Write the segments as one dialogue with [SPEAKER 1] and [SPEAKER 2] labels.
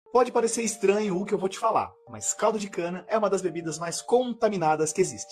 [SPEAKER 1] Pode parecer estranho o que eu vou te falar, mas caldo de cana é uma das bebidas mais contaminadas que existe.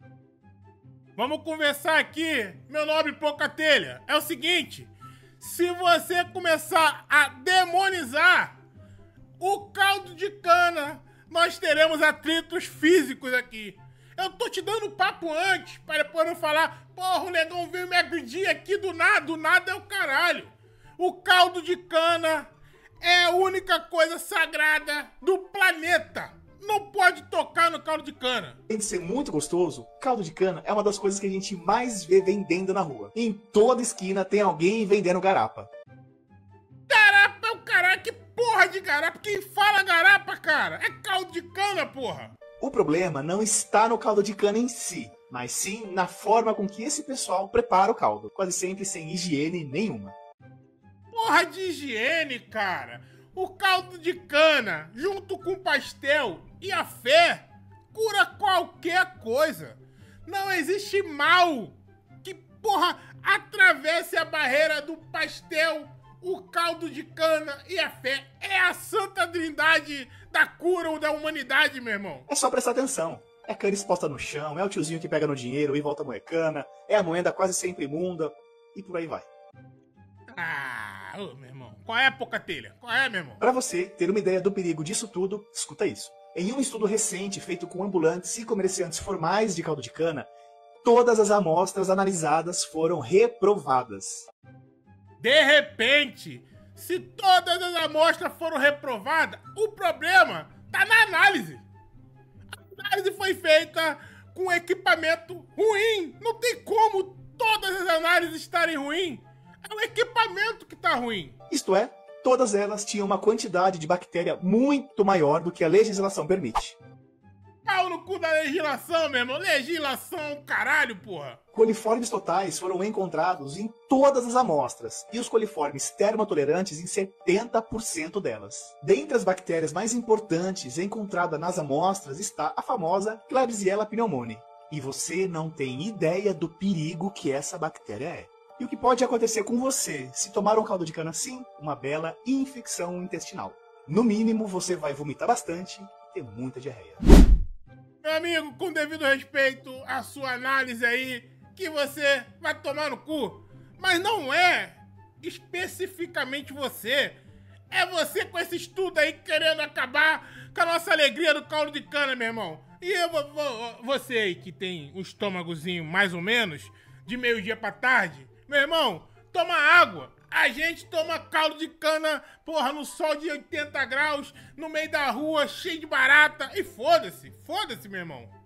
[SPEAKER 2] Vamos conversar aqui, meu nobre Pocatelha. É o seguinte, se você começar a demonizar o caldo de cana, nós teremos atritos físicos aqui. Eu tô te dando papo antes, para depois não falar, porra, o negão veio me agredir aqui do nada é o caralho. O caldo de cana é a única coisa sagrada do planeta. Não pode tocar no caldo de cana.
[SPEAKER 1] Além de ser muito gostoso, caldo de cana é uma das coisas que a gente mais vê vendendo na rua. Em toda esquina tem alguém vendendo garapa.
[SPEAKER 2] Garapa é o caralho, que porra de garapa? Quem fala garapa, cara? É caldo de cana, porra.
[SPEAKER 1] O problema não está no caldo de cana em si, mas sim na forma com que esse pessoal prepara o caldo, quase sempre sem higiene nenhuma.
[SPEAKER 2] Porra de higiene, cara. O caldo de cana, junto com o pastel e a fé, cura qualquer coisa. Não existe mal que, porra, atravesse a barreira do pastel, o caldo de cana e a fé. É a santa trindade da cura ou da humanidade, meu irmão.
[SPEAKER 1] É só prestar atenção. É cana exposta no chão, é o tiozinho que pega no dinheiro e volta moecana, é a moeda quase sempre imunda, e por aí vai.
[SPEAKER 2] Ah, ô, meu irmão. Qual é a Pocatelha? Qual é, meu irmão?
[SPEAKER 1] Para você ter uma ideia do perigo disso tudo, escuta isso. Em um estudo recente feito com ambulantes e comerciantes formais de caldo de cana, todas as amostras analisadas foram reprovadas.
[SPEAKER 2] De repente, se todas as amostras foram reprovadas, o problema tá na análise. A análise foi feita com equipamento ruim. Não tem como todas as análises estarem ruins. É o equipamento que tá ruim.
[SPEAKER 1] Isto é, todas elas tinham uma quantidade de bactéria muito maior do que a legislação permite.
[SPEAKER 2] Pau no cu da legislação, meu irmão. Legislação, caralho, porra.
[SPEAKER 1] Coliformes totais foram encontrados em todas as amostras e os coliformes termotolerantes em 70% delas. Dentre as bactérias mais importantes encontradas nas amostras está a famosa Klebsiella pneumoniae. E você não tem ideia do perigo que essa bactéria é. E o que pode acontecer com você se tomar um caldo de cana assim? Uma bela infecção intestinal. No mínimo, você vai vomitar bastante e ter muita diarreia.
[SPEAKER 2] Meu amigo, com devido respeito à sua análise aí, que você vai tomar no cu. Mas não é especificamente você. É você com esse estudo aí querendo acabar com a nossa alegria do caldo de cana, meu irmão. E você aí que tem um estômagozinho mais ou menos, de meio-dia pra tarde, meu irmão, toma água. A gente toma caldo de cana, porra, no sol de 80 graus, no meio da rua, cheio de barata. E foda-se, meu irmão.